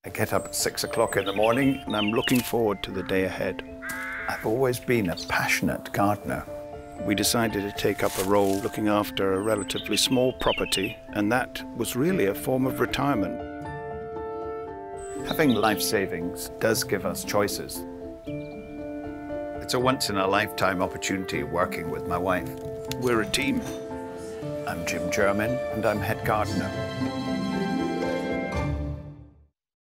I get up at 6 o'clock in the morning and I'm looking forward to the day ahead. I've always been a passionate gardener. We decided to take up a role looking after a relatively small property, and that was really a form of retirement. Having life savings does give us choices. It's a once-in-a-lifetime opportunity working with my wife. We're a team. I'm Jim German and I'm head gardener.